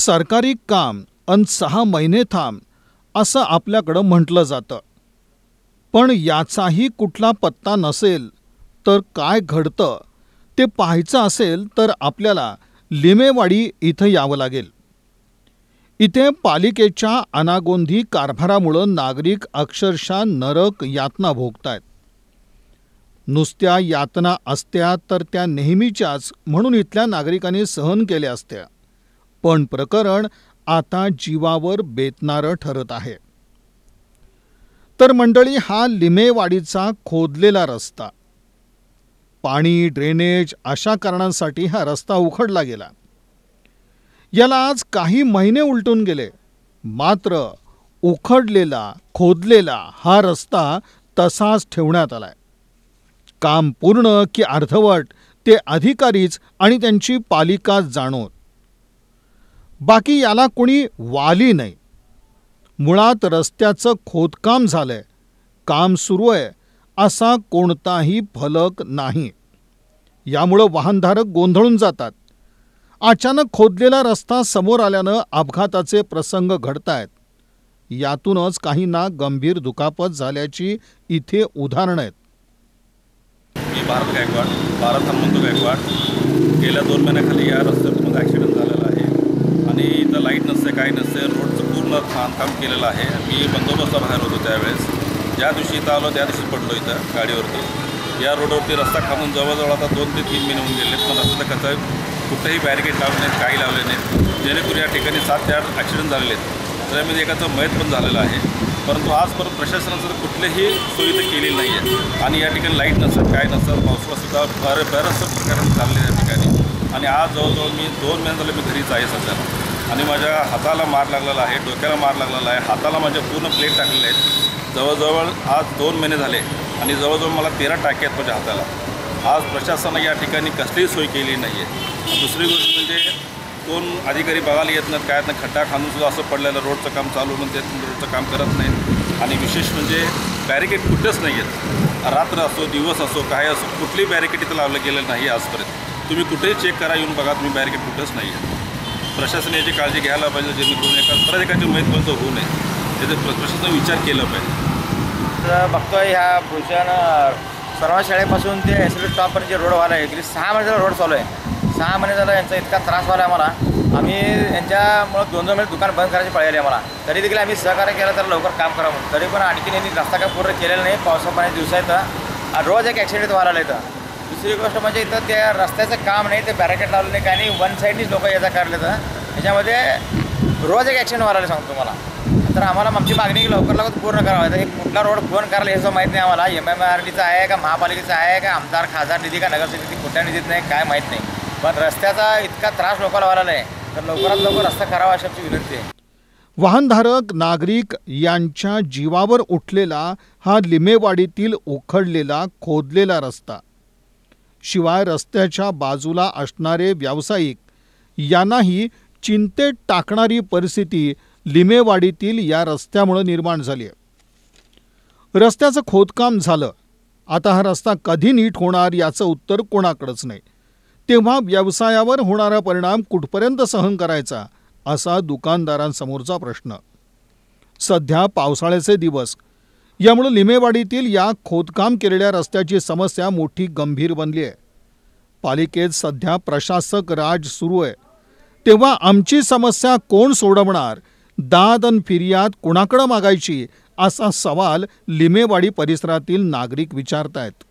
सरकारी काम अन 6 महिने थांब असं आपल्याकडं म्हटलं जातं, पण याचाही कुठला पत्ता नसेल तर काय घडतं ते पाहायचं असेल तर आपल्याला लिमेवाडी इथं यावं लागेल. इथे पालिकेच्या अनागोंदी कारभारामुळं नागरिक अक्षरशः नरक यातना भोगतायत. नुसत्या यातना असत्या तर त्या नेहमीच्याच म्हणून इथल्या नागरिकांनी सहन केल्या असत्या, पण प्रकरण आता जीवावर बेतणारं ठरत आहे. तर मंडळी, हा लिमेवाडीचा खोदलेला रस्ता, पाणी, ड्रेनेज अशा कारणांसाठी हा रस्ता उखडला गेला. याला आज काही महिने उलटून गेले, मात्र उखडलेला खोदलेला हा रस्ता तसाच ठेवण्यात आलाय. काम पूर्ण की अर्धवट ते अधिकारीच आणि त्यांची पालिका जाणोत. बाकी याला कोणी वाली नाही. मुळात रस्त्याचं खोदकाम झालंय, काम सुरू आहे असा कोणताही फलक नाही. यामुळं वाहनधारक गोंधळून जातात. अचानक खोदलेला रस्ता समोर आल्यानं अपघाताचे प्रसंग घडतायत. यातूनच काहींना गंभीर दुखापत झाल्याची इथे उदाहरणं आहेत. मी भारत हनुमंत गायकवाड. गेल्या 2 महिन्याखाली या रस्त्यावर ॲक्सिडेंट झालेला आहे आणि इथं लाईट नसते, काही नसते. रोडचं पूर्ण बांधकाम केलेलं आहे. मी बंदोबस्ता बाहेर होतो त्यावेळेस. ज्या दिवशी इथं आलो त्या दिवशी पडलो इथं गाडीवरती. या रोडवरती रस्ता खांबून जवळजवळ आता 2 ते 3 महिने होऊन गेले, पण रस्त्याचं कसं कुठेही बॅरिकेड लावले नाहीत, काही लावले नाहीत, जेणेकरून या ठिकाणी 7 ते 8 ॲक्सिडेंट झालेले आहेत. त्यामध्ये एकाचं मयत पण झालेलं आहे. परंतु आजपर्यंत प्रशासनाचं कुठलीही सोयी तर केलेली नाही आहे. आणि या ठिकाणी लाईट नसतात, काय नसतात, पावसाळासुद्धा बऱ्याचशा प्रकारे चालले या ठिकाणी. आणि आज जवळजवळ मी 2 महिने झाले मी घरीच आहे सध्या. आणि माझ्या हाताला मार लागलेला आहे, डोक्याला मार लागलेला आहे, हाताला माझ्या पूर्ण प्लेट टाकलेल्या आहेत. जवळजवळ आज 2 महिने झाले आणि जवळजवळ मला 13 टाके आहेत माझ्या हाताला. आज प्रशासनाने या ठिकाणी कसलीही सोय केली नाही आहे. दुसरी गोष्ट म्हणजे कोण अधिकारी बघायला येत नाहीत, काय नाही, खड्डा खांदून सुद्धा असं पडलेलं रोडचं काम चालू म्हणून ते रोडचं काम करत नाहीत. आणि विशेष म्हणजे बॅरिकेड कुठेच नाही आहेत. रात्र असो दिवस असो काय असो कुठलीही बॅरिकेड इथं लावलं गेलं नाही आजपर्यंत. तुम्ही कुठेही चेक करा, येऊन बघा, तुम्ही बॅरिकेड कुठेच नाही आहे. प्रशासन याची काळजी घ्यायला पाहिजे, जेणेकरून प्रत्येकाची मैतपर्यंत होऊ नये त्याचे प्रशासनाने विचार केला पाहिजे. बघतोय ह्या भूषण सर्व शाळेपासून ते एसएल स्टॉपपर्यंत जे रोड व्हायला आहे, गेली 6 महिने झाला रोड चालू आहे. 6 महिने झाला यांचा इतका त्रास व्हायला आहे आम्हाला. आम्ही यांच्यामुळं 2 महिने दुकान बंद करायची पाळी आली आम्हाला. तरी देखील आम्ही सहकार्य केलं तर लवकर काम करावं. तरी पण आणखी यांनी रस्ता काय पूर्ण केलेला नाही. पावसापाणी दिवसा येतं रोज एक ॲक्सिडेंट व्हायला येतं. दुसरी गोष्ट म्हणजे इथं त्या रस्त्याचं काम नाही, ते बॅरिकेड लावलं नाही, काय नाही, वन साईडनीच लोक याचा करले तर ह्याच्यामध्ये रोज एक ॲक्सिडेंट व्हायला सांगतो तुम्हाला. तर आम्हाला आमची मागणी लवकर पूर्ण करावं. हे कुठला रोड फोन करायला हे माहीत नाही आम्हाला. MMRDचा आहे का महापालिकेचा आहे का आमदार खासदार निधी का नगरसेवक निधी कुठल्या निधीत नाही काय माहीत नाही. पण रस्त्याचा इतका त्रास लोकांना व्हायला आहे तर लवकरात लवकर रस्ता करावा अशी आमची विनंती आहे. वाहनधारक नागरिक यांच्या जीवावर उठलेला हा लिमेवाडीतील उखडलेला खोदलेला रस्ता, शिवाय रस्त्याच्या बाजूला असणारे व्यावसायिक यांनाही चिंतेत टाकणारी परिस्थिती लिमेवाडीतील या रस्त्यामुळे निर्माण झाली आहे. रस्त्याचं खोदकाम झालं, आता हा रस्ता कधी नीट होणार याचं उत्तर कोणाकडेच नाही. तेव्हा व्यवसायावर होणारा परिणाम कुठपर्यंत सहन करायचा असा दुकानदारांसमोरचा प्रश्न. सध्या पावसाळ्याचे दिवस, यामुळे लिमेवाडीतील या खोदकाम केलेल्या रस्त्याची समस्या मोठी गंभीर बनली आहे. पालिकेत सध्या प्रशासक राज सुरू आहे, तेव्हा आमची समस्या कोण सोडवणार, दाद अन फिर्याद कुणाकडे मागायची असा सवाल लिमेवाडी परिसरातील नागरिक विचारतायत.